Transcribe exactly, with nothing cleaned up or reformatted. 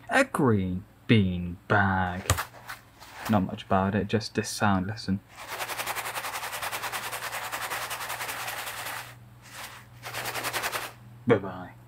A green bean bag. Not much about it, just this sound, listen. Bye bye.